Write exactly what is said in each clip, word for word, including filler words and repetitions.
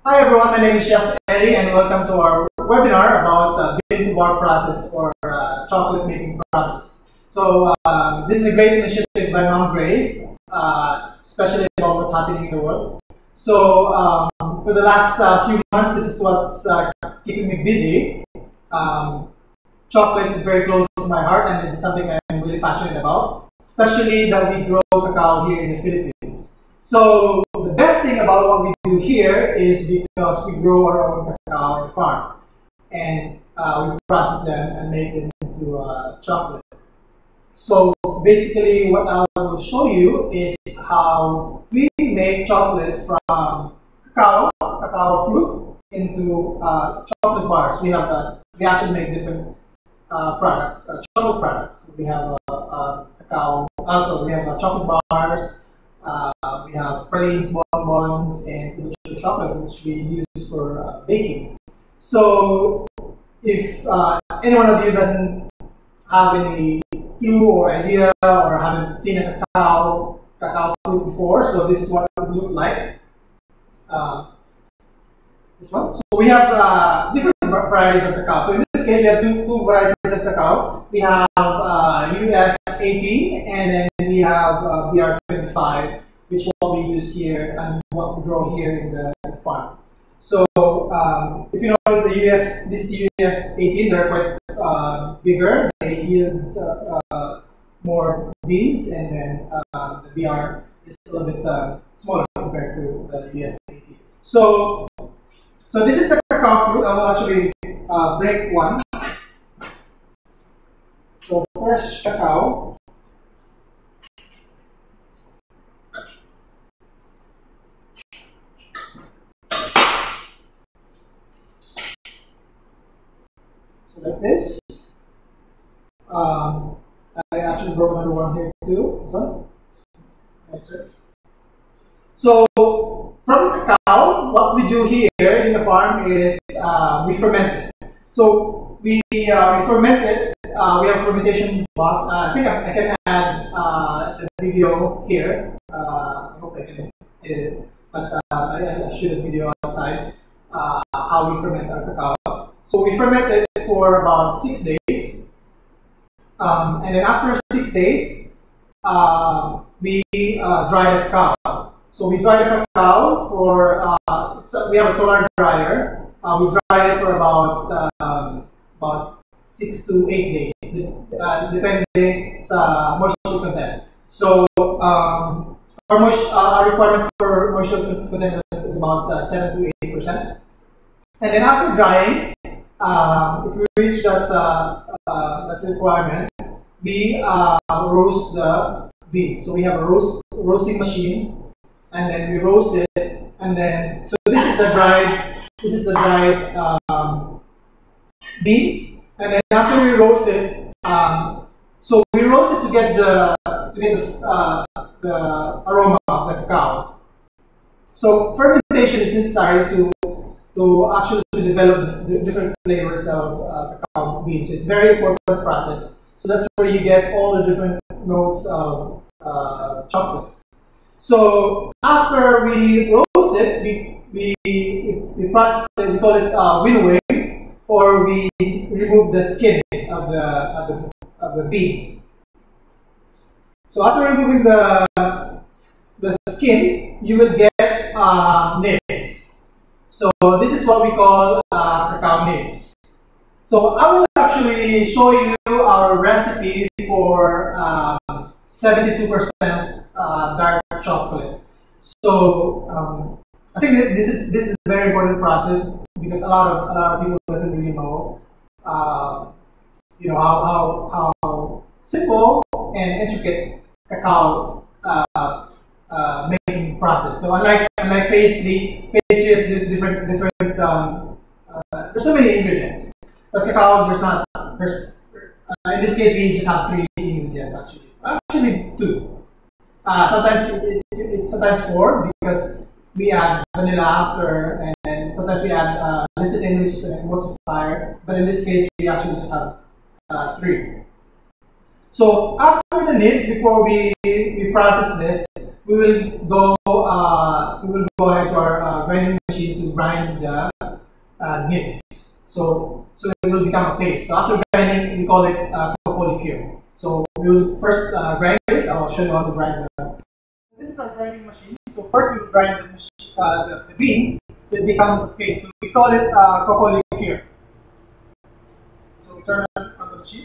Hi everyone, my name is Chef Ely and welcome to our webinar about the bean to bar process or uh, chocolate making process. So um, this is a great initiative by Mom Grace, uh, especially about what's happening in the world. So um, for the last uh, few months, this is what's uh, keeping me busy. Um, chocolate is very close to my heart and this is something I'm really passionate about, especially that we grow cacao here in the Philippines. So the best thing about what we do here is because we grow our own cacao on the farm and uh, we process them and make them into uh, chocolate. So basically what I will show you is how we make chocolate from cacao, cacao fruit into uh, chocolate bars. We have uh, we actually make different uh, products, uh, chocolate products. We have uh, uh, cacao, also we have uh, chocolate bars. Uh, we have pralines, bonbons, and chocolate, which we use for uh, baking. So, if uh, any one of you doesn't have any clue or idea or haven't seen a cacao cacao fruit before, so this is what it looks like. Uh, this one. So we have uh, different varieties of cacao. So in this case, we have two, two varieties of cacao. We have uh, U F eighteen and then we have uh, B R twenty-five, which is what we use here and what we grow here in the, in the farm. So um, if you notice the U F, this U F eighteen, they're quite uh, bigger. They yield uh, uh, more beans, and then uh, the B R is a little bit uh, smaller compared to the U F eighteen. So, so this is the cacao fruit. I will actually uh, break one. So fresh cacao. So like this. Um, I actually broke another one here too. This one. Nicer. So from cacao, what we do here in the farm is uh, we ferment it. So we uh, we ferment it. Uh, we have a fermentation box. Uh, I think I, I can add uh, the video here. Uh, I hope I can edit it, but uh, I, I shoot a video outside uh, how we ferment our cacao. So we ferment it for about six days, um, and then after six days, uh, we uh, dry the cacao. So we dry the cacao for uh, so we have a solar dryer. Uh, we dry it for about um, about six to eight days, uh, depending sa moisture content. So um, our, moisture, uh, our requirement for moisture content is about uh, seven to eight percent. And then after drying, uh, if we reach that uh, uh, that requirement, we uh, roast the beans. So we have a roast roasting machine, and then we roast it, and then so this is the dried this is the dried um, beans. And then after we roast it, um, so we roast it to get the to get the, uh, the aroma of the cacao. So fermentation is necessary to to actually to develop the different flavors of uh, cacao beans. It's a very important process. So that's where you get all the different notes of uh, chocolates. So after we roast it, we we we process it. We call it uh, winnowing, or we remove the skin of the, of the, of the beans. So after removing the, the skin, you will get uh, nibs. So this is what we call uh, cacao nibs. So I will actually show you our recipe for um, seventy-two percent uh, dark chocolate. So um, I think this is this is a very important process because a lot of a lot of people doesn't really know, uh, you know how, how how simple and intricate cacao uh, uh, making process. So unlike unlike pastry, pastry has different different. Um, uh, there's so many ingredients, but cacao there's not. There's uh, in this case we just have three ingredients actually. Actually two. Uh, sometimes it, it, it, sometimes four because we add vanilla after, and sometimes we add uh, lecithin, which is an emulsifier. But in this case, we actually just have uh, three. So after the nibs, before we we process this, we will go uh, we will go ahead to our uh, grinding machine to grind the uh, nibs. So, so it will become a paste. So after grinding, we call it uh, cocoa liqueur. So we will first uh, grind this. I'll show you how to grind the. This is our grinding machine. So first we will grind the, mach- uh, the, the beans, so it becomes paste. So we call it uh, cocoa liqueur. So we turn on, on the machine.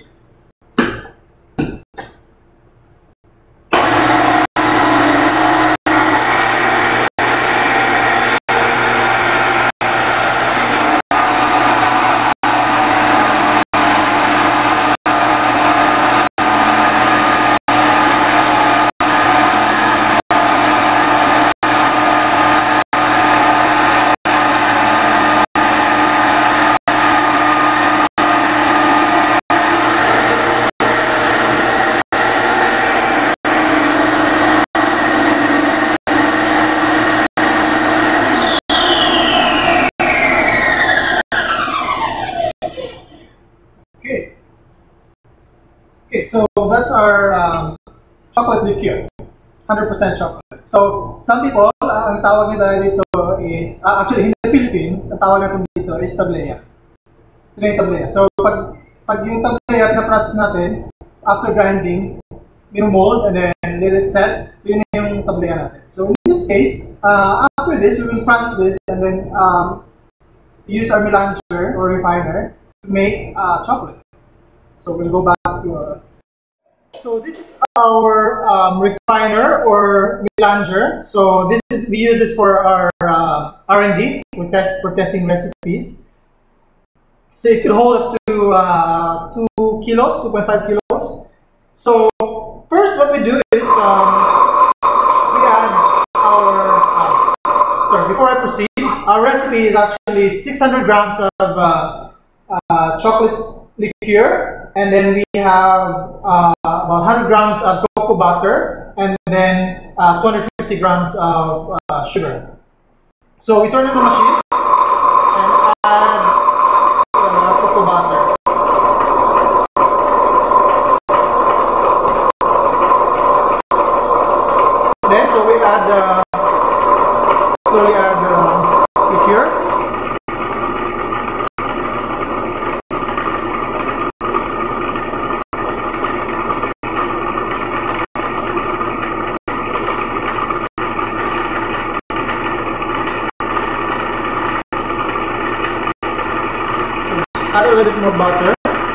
Okay, so that's our um, chocolate liqueur, one hundred percent chocolate. So some people, uh, ang tawag nila dito is, uh, actually in the Philippines, ang tawag natin dito is tableya. Ito na yung tableya. So pag, pag yung tableya, pinaprocess natin, after grinding, minu-mold and then let it set. So yun yung tableya natin. So in this case, uh, after this, we will process this and then um, use our melanger or refiner to make uh, chocolate. So we'll go back to our. So this is our um, refiner or melanger. So this is we use this for our uh, R and D. We test for testing recipes. So it can hold up to uh, two kilos, two point five kilos. So first, what we do is um, we add our. Uh, sorry, before I proceed, our recipe is actually six hundred grams of uh, uh, chocolate liqueur, and then we have uh, about one hundred grams of cocoa butter, and then uh, two hundred fifty grams of uh, sugar. So we turn on the machine and add uh, cocoa butter. Then, so we add the slowly add the liqueur. Add a little bit more butter.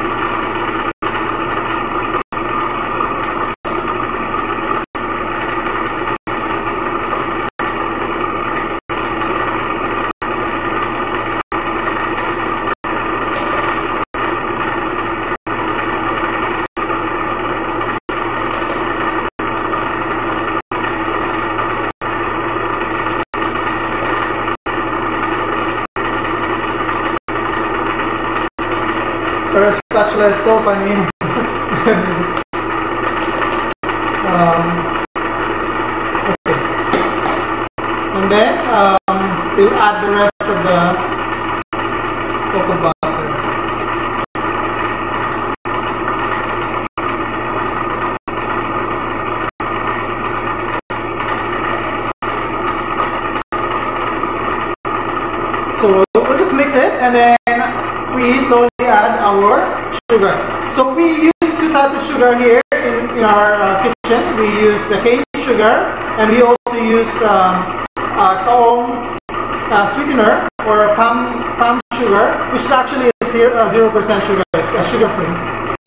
Sorry, spatula is so funny. um, okay. And then um, we'll add the rest of the cocoa butter. So we'll, we'll just mix it and then we slowly add our sugar. So we use two types of sugar here in, in our uh, kitchen. We use the cane sugar and we also use um, uh, taong uh, sweetener or palm, palm sugar, which is actually a zero percent sugar. It's uh, sugar free.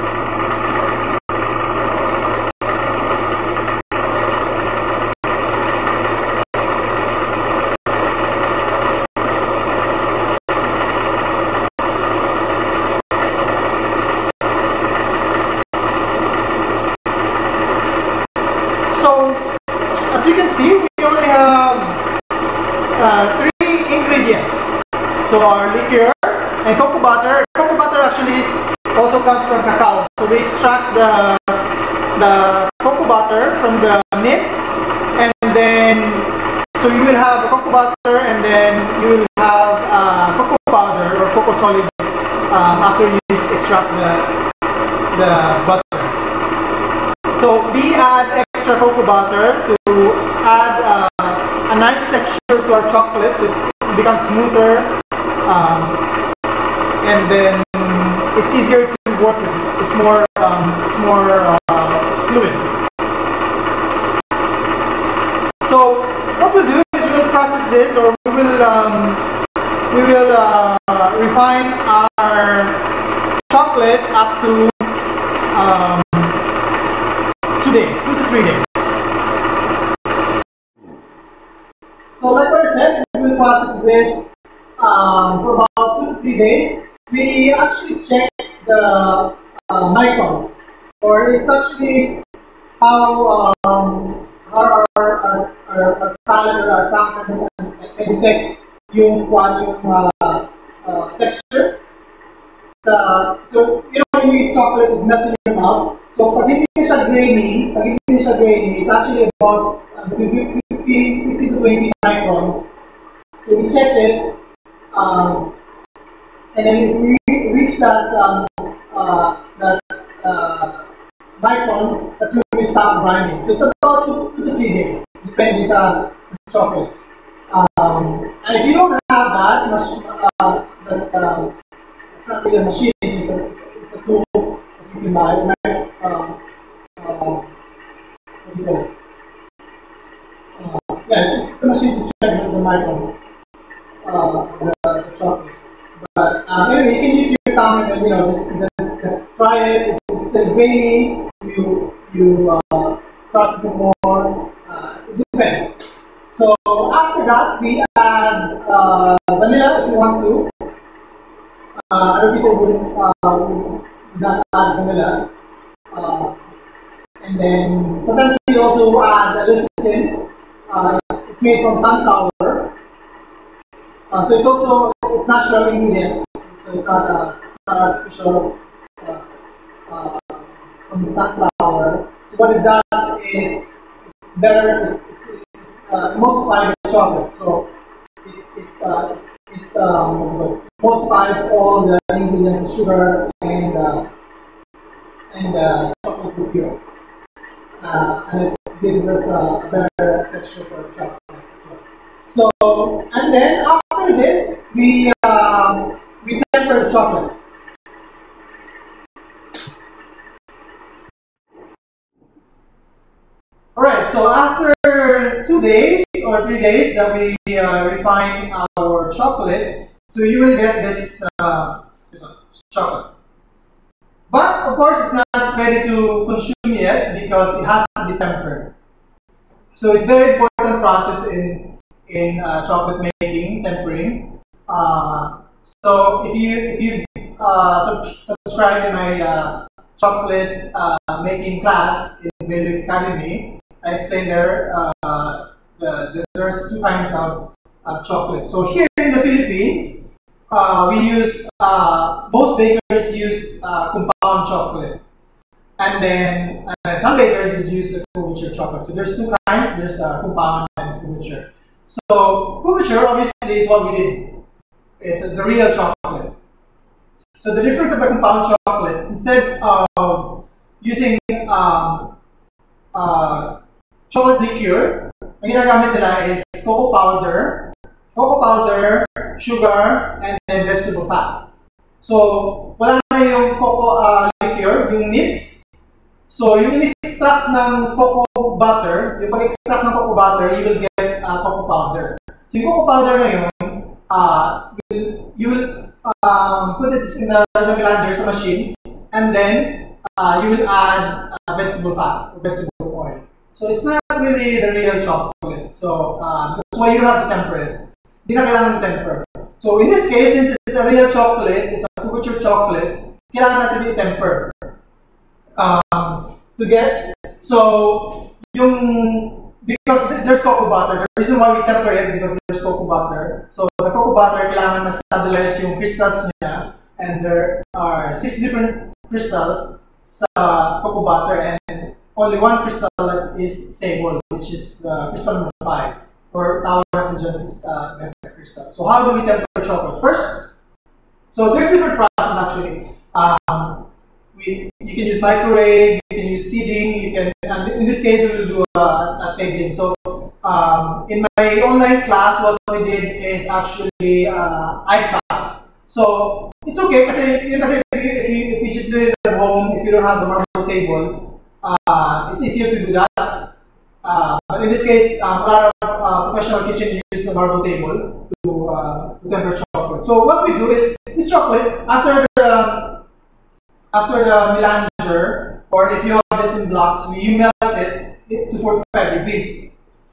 So, as you can see, we only have uh, three ingredients. So our liqueur and cocoa butter. Cocoa butter actually also comes from cacao. So we extract the, the cocoa butter from the nibs, and then, so you will have cocoa butter and then you will have uh, cocoa powder or cocoa solids um, after you extract the, the butter. So we add extra cocoa butter to add uh, a nice texture to our chocolate, so it's it becomes smoother, um, and then it's easier to work with. It's, it's more um, it's more uh, fluid. So what we'll do is we'll process this, or we will um, we will uh, refine our chocolate up to um, two days, two to three days. So like what I said, we will process this um, for about two to three days. We actually check the uh, microns, or it's actually how um, our our our our palate or our tongue can detect yung yung uh, uh, texture. Uh, so you know when you eat chocolate, it melts in your mouth. So pag hindi siya grainy, pag hindi siya grainy, it's actually about uh, between fifty, fifty to twenty microns. So we check it, um, and then if we reach that um, uh, that uh, microns, that's when we stop grinding. So it's about two, two to three days, depending sa chocolate. Um, and if you don't have that, uh, that um, it's not really a machine, it's just a, it's a, it's a tool that you can buy. It might, um, uh, what do you call it? Uh, yeah, it's, it's a machine to check the microns, uh, the, the chocolate. But um, anyway, you can use your tongue and you know just just, just try it. If it's still grainy, you you uh, process it more. Uh, it depends. So after that, we add uh, vanilla if you want to. Uh, other people wouldn't uh, would not add vanilla. Uh, and then sometimes we also add lecithin. Uh, it's, it's made from sunflower. Uh, so it's also it's natural ingredients. So it's not uh, it's not artificial. It's uh, uh, from sunflower. So what it does is it's better. It's it's, it's uh, emulsified the chocolate. So it it, uh, it um, emulsifies all the ingredients, the sugar and uh, and uh, chocolate liqueur, uh, and it gives us a better texture for chocolate as well. So, and then after this, we um, we temper the chocolate. All right. So after two days or three days that we uh, refine our chocolate, so you will get this, uh, this one, chocolate. But of course, it's not ready to consume yet because it has to be tempered. So it's a very important process in in uh, chocolate making, tempering. Uh, so if you if you uh, sub subscribe in my uh, chocolate uh, making class in Bailiwick Academy, I explained there uh, the, the, there's two kinds of uh, chocolate. So here in the Philippines, uh, we use uh, most bakers use uh, compound chocolate, and then uh, some bakers would use a couverture chocolate. So there's two kinds. There's uh, compound and couverture. So couverture obviously is what we did. It's uh, the real chocolate. So the difference of the compound chocolate, instead of using um, uh, chocolate liqueur, ang ginagamit nila is cocoa powder, cocoa powder, sugar, and then vegetable fat. So wala na yung cocoa uh, liqueur, yung mix. So yung in-extract ng cocoa butter, yung pag-extract ng cocoa butter, you will get uh, cocoa powder. So yung cocoa powder na yun, uh, you will um, put it in the, in the grinder sa machine, and then uh, you will add uh, vegetable fat or vegetable oil. So it's not really the real chocolate. So uh, that's why you don't have to temper it. Hindi na kailangan temper. So in this case, since it's a real chocolate, it's a couverture chocolate, kailangan natin i-temper. Um, to get, so yung, because there's cocoa butter, the reason why we temper it because there's cocoa butter. So the cocoa butter, kailangan na-stabilize yung crystals niya, and there are six different crystals sa cocoa butter, and only one crystal that is stable, which is the crystal number five, or tawag natin dyan is uh, meta crystal. So how do we temper chocolate? First, so there's different process actually. Um, we, you can use microwave, you can use seeding, you can, and in this case we will do a, a tabling. So Um, in my online class, what we did is actually uh, ice bath. So it's okay kasi yun kasi if you, if you, if you just do it at home, if you don't have the marble table, uh, it's easier to do that. Uh, but in this case, um, a lot of uh, professional kitchen use the marble table to, uh, to temper chocolate. So what we do is this chocolate after the after the melanger, or if you have this in blocks, you melt it, it to forty-five degrees.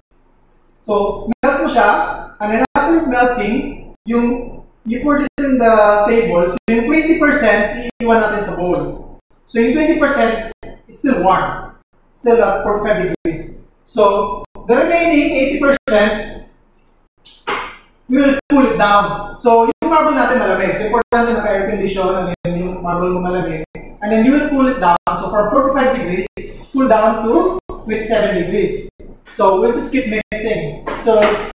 So melt mo siya, and then after melting, yung you pour this in the table. So yung twenty percent iiwan natin sa bowl. So yung twenty percent it's still warm, still at forty-five degrees. So the remaining eighty percent we will cool it down. So yung marble natin malamig. So importante naka-air condition, and then yung marble mo malamig. And then you will cool it down. So from forty-five degrees, cool down to twenty-seven degrees. So we'll just keep mixing. So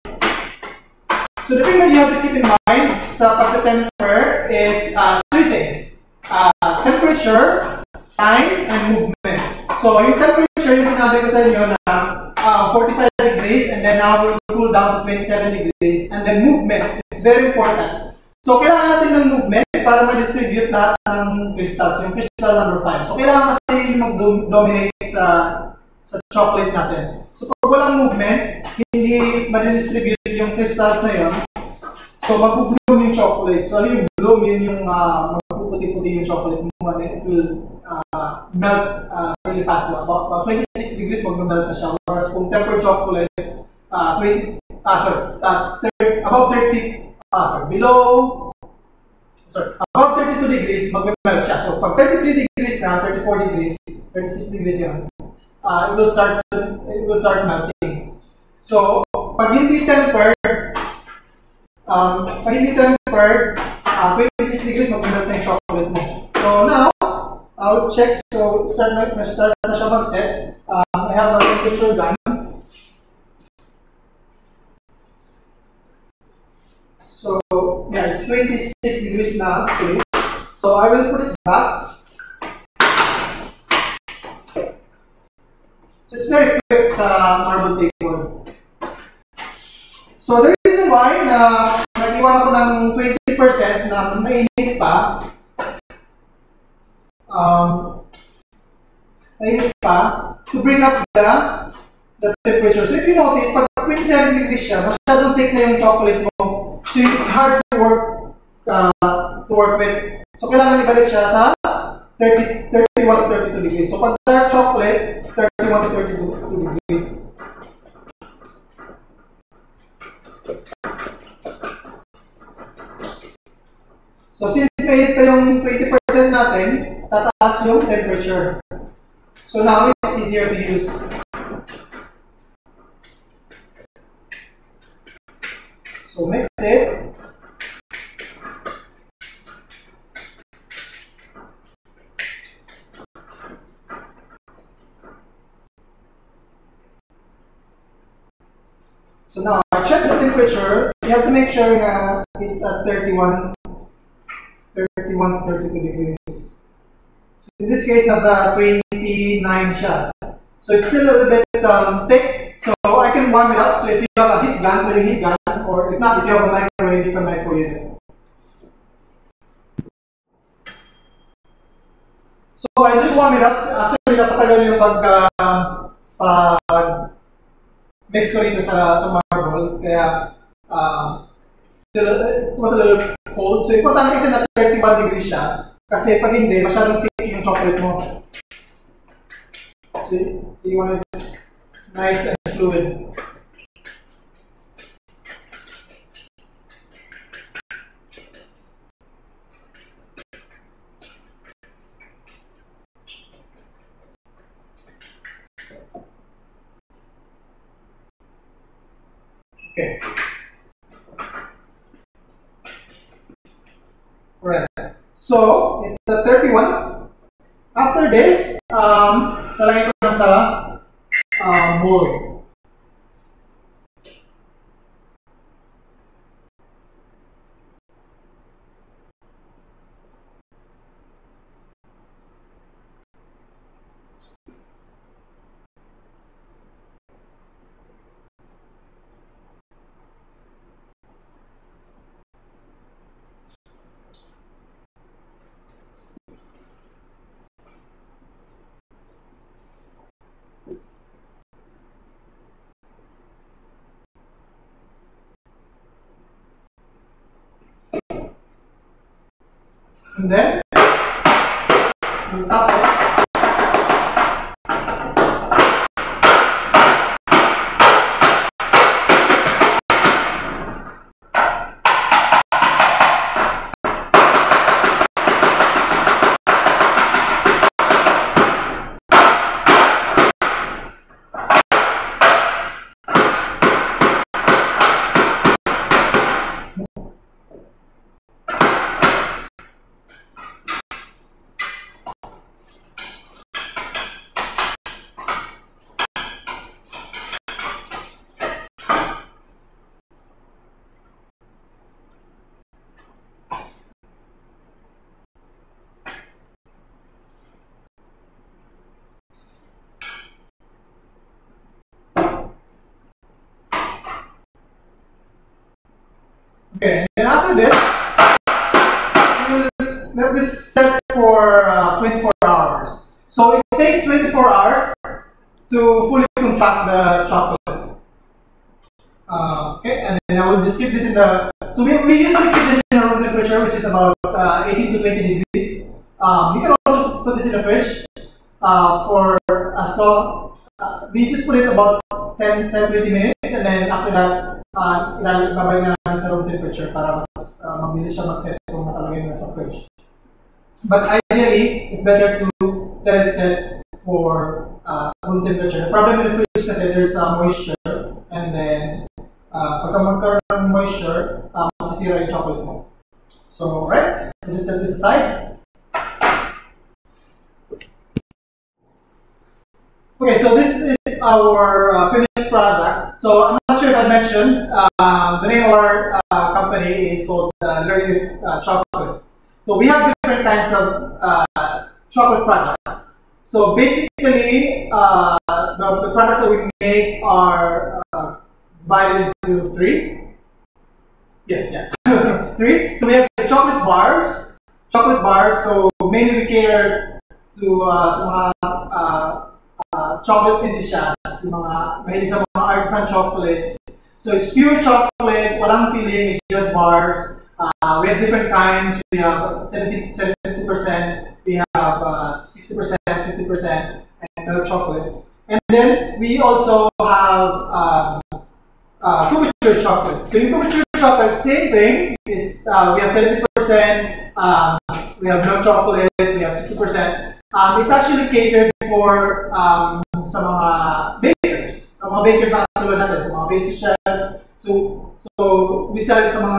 so the thing that you have to keep in mind sa pagka-temper is uh, three things. Uh, temperature, time, and movement. So yung temperature, yung sinabi ko sa inyo na uh, forty-five degrees, and then now we'll cool down to twenty-seven degrees, and then movement. It's very important. So kailangan natin ng movement para ma-distribute lahat ng crystals, yung crystal number five. So kailangan kasi mag-dominate sa sa chocolate natin. So pag walang movement, hindi ma-distribute yung crystals na yun. So mag-bloom yung chocolate. So ano yung bloom? Yun yung uh, magpuputi-puti yung chocolate mo, and it will uh, melt uh, really fast. About uh, twenty-six degrees mag-melt na siya. Whereas kung tempered chocolate, uh, twenty, ah, sorry, uh, thirty, about thirty, ah, sorry, below, sorry, about thirty-two degrees mag-melt siya. So pag thirty-three degrees na, thirty-four degrees, thirty-six degrees yun, uh, it will start, it will start melting. So pag hindi tempered, Um, pag hindi tempered, uh, twenty-six degrees mag-melt na yung chocolate mo. So now, I'll check. So start na, start na siya mag-set. Um, I have a temperature gun. So yeah, it's twenty-six degrees now. Okay. So I will put it back. So it's very quick sa marble table. So the reason why na nag-iwan ako ng twenty percent na mainit pa, um, mainit pa, to bring up the, the temperature. So if you notice, pag twenty-seven degrees siya, masyadong thick na yung chocolate mo. So it's hard to work, uh, to work with. So kailangan ibalik siya sa thirty, thirty-one to thirty-two degrees. So pag dark chocolate, thirty-one to thirty-two degrees. So since mainit pa yung twenty percent natin, tataas yung temperature. So now it's easier to use. So mix it. So now I check the temperature. You have to make sure that it's at thirty-one, thirty-one to thirty-two degrees. So in this case, nasa twenty-nine siya. So it's still a little bit um, thick. So I can warm it up. So if you have a heat gun, put a heat gun, or if not, if you have a microwave, you can microwave it. So I just warm it up. Actually, napatagal yung pag uh, pag mix ko rito sa sa marble, kaya uh, still, it was a little cold. So importante kasi na thirty-one degrees siya, kasi pag hindi, masyadong thick yung chocolate mo. See? So you want it nice and fluid. Okay. Alright. So it's a thirty-one. After this, um, talagay ko na sa uh, bowl. And then, we'll tap it. Okay, and after this, we will let this set for uh, twenty-four hours. So it takes twenty-four hours to fully contract the chocolate. Uh, okay, and then I will just keep this in the. So we, we usually keep this in a room temperature, which is about uh, eighteen to twenty degrees. Um, you can also put this in the fridge uh, for as long. Uh, we just put it about ten to twenty minutes, and then after that, uh, babalik na natin sa room temperature para mas uh, mabilis siya mag-set kung nakalagay na sa fridge. But ideally, it's better to let it set for uh, room temperature. The problem with the fridge kasi there's uh, moisture, and then uh, pagka magkaroon ng moisture, uh, masisira yung chocolate mo. So, alright, I'll just set this aside. Okay, so this is our uh, finished product. So I'm not sure if I mentioned, uh, the name of our uh, company is called uh, Bailiwick uh, Chocolates. So we have different kinds of uh, chocolate products. So basically, uh, the, the products that we make are uh, divided into three. Yes, yeah, three. So we have the chocolate bars, chocolate bars. So mainly we cater to uh, sa mga uh, Uh, chocolate delicious, yung mga mahilig sa mga artisan chocolates. So it's pure chocolate, walang filling, it's just bars. Uh, we have different kinds. We have seventy, seventy-two percent, we have uh, sixty percent, fifty percent, and milk chocolate. And then we also have um, uh, couverture chocolate. So in couverture chocolate, same thing. It's uh, we have seventy percent, um, we have milk chocolate, we have sixty percent. Um, it's actually catered for um, sa mga bakers. Sa mga bakers na katulad natin, sa mga pastry chefs. So, so we sell it sa mga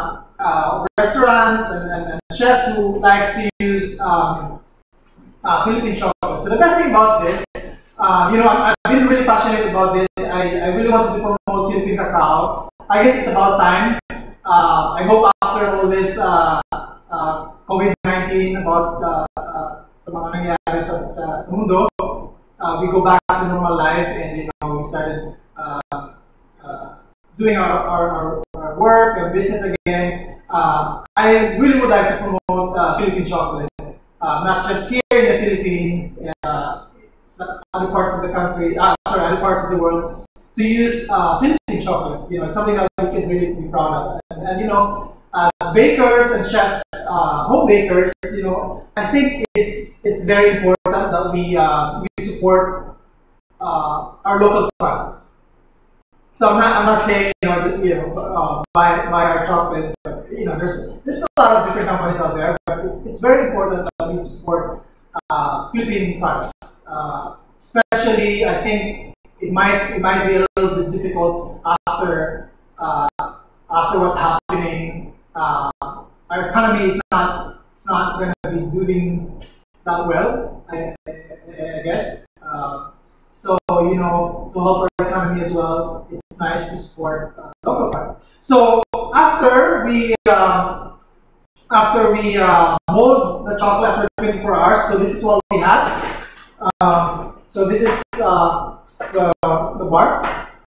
uh, restaurants and, and, and chefs who likes to use um, uh, Philippine chocolate. So the best thing about this, uh, you know, I've, I've been really passionate about this. I, I really wanted to promote Philippine cacao. I guess it's about time. Uh, I hope after all this uh, uh, COVID nineteen, about uh, uh, sa mga nangyayari sa, sa, sa mundo, uh, we go back to normal life, and you know we started uh, uh, doing our, our, our, our work and business again. Uh, I really would like to promote uh, Philippine chocolate, uh, not just here in the Philippines, uh, other parts of the country, uh, sorry, other parts of the world, to use uh, Philippine chocolate. You know, it's something that we can really be proud of, and, and you know. As bakers and chefs, uh, home bakers, you know, I think it's it's very important that we uh, we support uh, our local products. So I'm not I'm not saying you know you know uh, buy buy our chocolate. But, you know, there's there's a lot of different companies out there, but it's it's very important that we support uh, Philippine products. Uh, especially, I think it might it might be a little bit difficult after uh, after what's happening. Uh, our economy is not it's not going to be doing that well, I, I, I guess. Uh, so you know, to help our economy as well, it's nice to support uh, local products. So after we uh, after we uh, mold the chocolate after twenty-four hours, so this is what we had. Um, so this is uh, the the bar.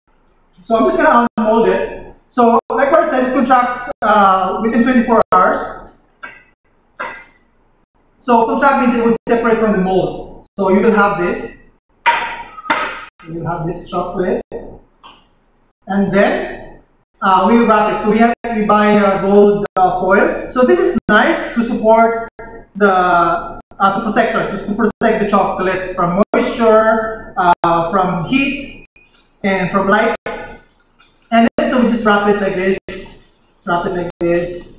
So I'm just gonna unmold it. So, like what I said, it contracts uh, within twenty-four hours. So, contract means it will separate from the mold. So, you will have this. You will have this chocolate. And then, uh, we will wrap it. So, we have we buy uh, gold uh, foil. So, this is nice to support the uh, to protect sorry, to, to protect the chocolates from moisture, uh, from heat, and from light. And then so we just wrap it like this, wrap it like this.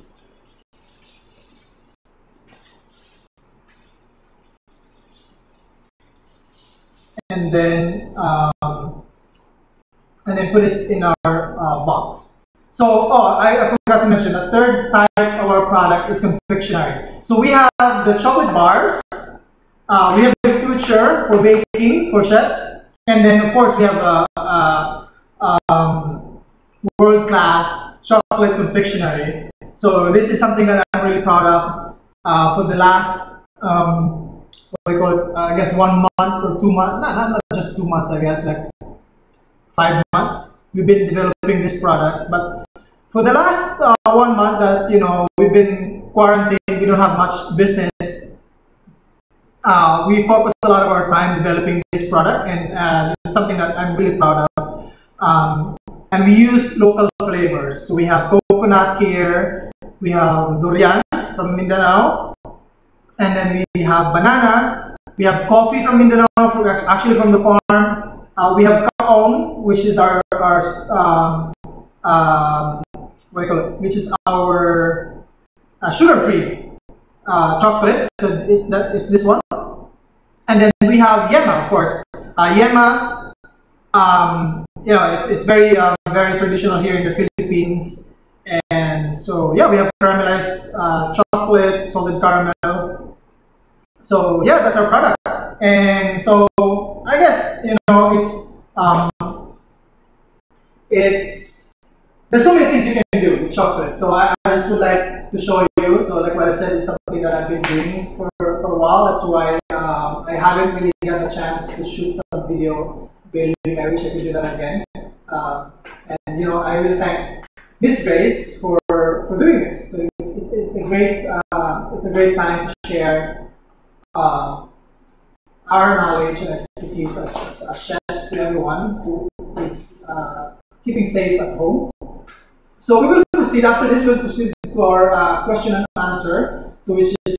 And then um, and then put it in our uh, box. So, oh, I, I forgot to mention, the third type of our product is confectionery. So we have the chocolate bars, uh, we have the future for baking for chefs, and then of course we have a, a, um, world-class chocolate confectionery. So this is something that I'm really proud of. Uh, for the last, um, what do we call it? Uh, I guess one month or two months, not, not, not just two months, I guess, like five months. We've been developing these products, but for the last uh, one month that you know we've been quarantined, we don't have much business. Uh, we focus a lot of our time developing this product, and uh, it's something that I'm really proud of. Um, and we use local flavors. So we have coconut here, we have durian from Mindanao, and then we have banana. We have coffee from Mindanao, from, actually from the farm. Uh, we have kaong, which is our our um, um, what do you call it? Which is our uh, sugar-free uh, chocolate. So it, that, it's this one. And then we have yema, of course. Uh, yema, um, you know, it's it's very uh, very traditional here in the Philippines. And so yeah, we have caramelized uh, chocolate, salted caramel. So yeah, that's our product. And so I guess you know it's um, it's there's so many things you can do with chocolate. So I, I just would like to show you. So like what I said, is something that I've been doing for, for a while. That's why um, I haven't really got a chance to shoot some video. Bailiwick. I wish I could do that again. Um, and you know I will thank this Grace for for doing this. So it's it's, it's a great uh, it's a great time to share uh, our knowledge and expertise as, as, as chefs to everyone who is uh, keeping safe at home. So we will proceed after this. We'll proceed to our uh, question and answer. So which is